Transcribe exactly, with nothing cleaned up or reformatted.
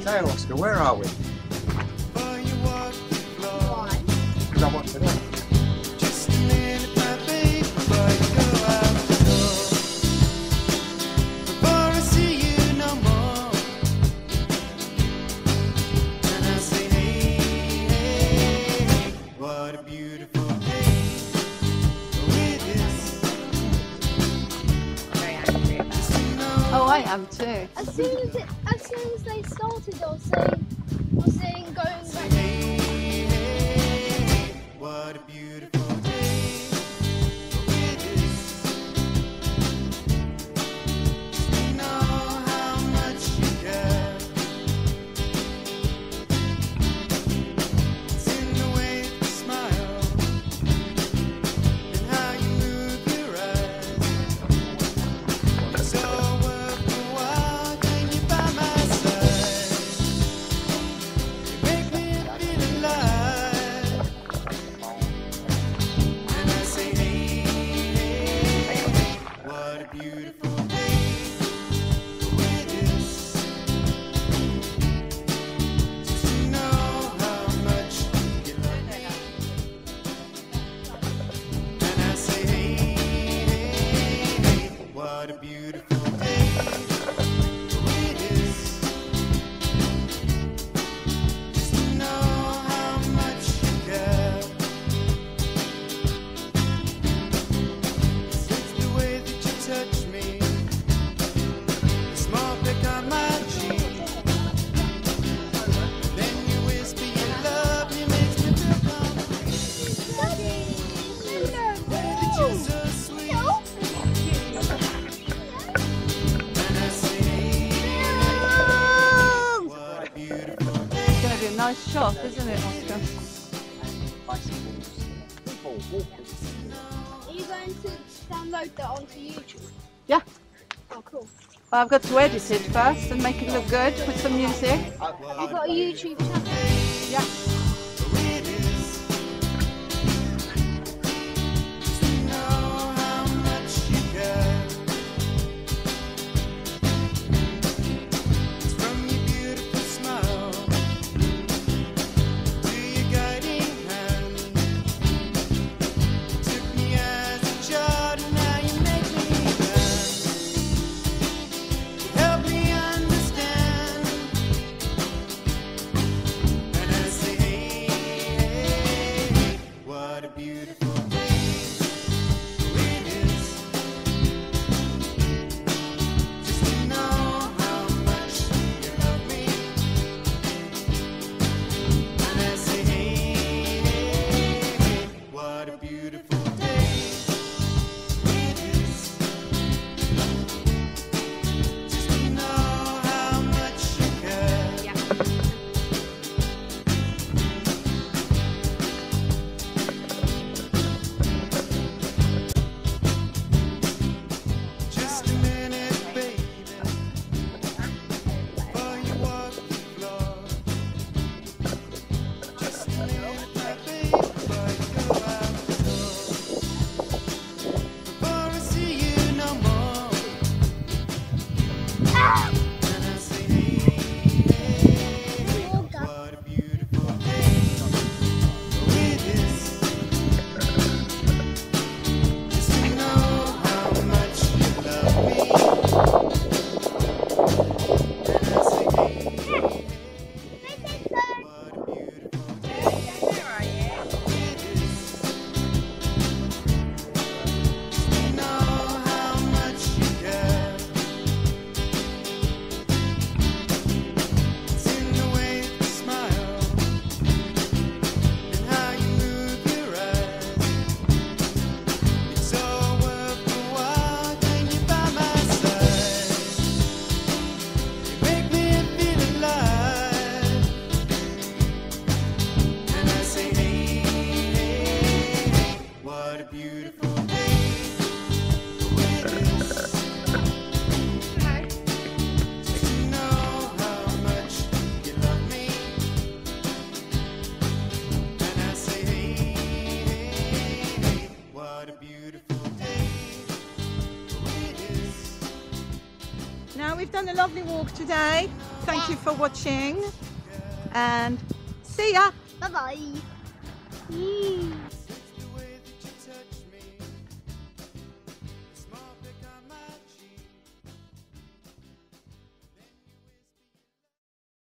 tail, Oscar. Where are we? Why? Because I want to know. Just a minute, my baby, before you go out the door. Before I see you no more. And I say, hey, hey, hey, what a beautiful day. It is. Oh, I am too. As soon as it, as soon as they started, I was saying, I was saying going back. Hey, hey, what a beautiful day. It is. Just to know how much you care. It's in the way you smile and how you move your eyes. It's all worth the while when you're by my side. You make me feel alive. And I say, hey, hey, what a beautiful day. It is. Just to know how much you love me. And I say, hey, hey, hey, what a beautiful day. It is. Just to know how much you care. It's the way that you touch me. The small pick on my cheek. Then you whisper your love, you makes me feel complete. That you're so sweet. And I say, what a beautiful day. It's going to be a nice shot, isn't it, Oscar? Bicycles, people, walkers. Are you going to download that onto YouTube? Yeah. Oh, cool. Well, I've got to edit it first and make it look good with some music. You've got a YouTube channel. Yeah. It is. Just to know how much you care. It's from your beautiful smile to your guiding hand. You took me as a child and now you make me man. You help me understand. And I say, hey, hey, what a beautiful day. It is. Just to know how much you love me. And I say, hey, hey, hey, what a beautiful day. It is. Just to know how much you care. Just a minute, baby, before you walk the floor. Just a minute, my baby, before you go out the door. Before I see you no more. And I say, hey, hey, hey, what a beautiful day. It is. Just to know how much you love me. And I say, hey, hey, hey, what a beautiful day. It is. Just to know how much you care. It's in the way you smile and how you move your eyes. It's all worth the while when you're by my side. You make me feel alive. And I say, hey, hey, hey, what a beautiful day. It is. Just to know how much you love me. And I say, hey, hey, hey, what a beautiful day. It is. Now we've done a lovely walk today. thank you for watching and see ya. Bye bye.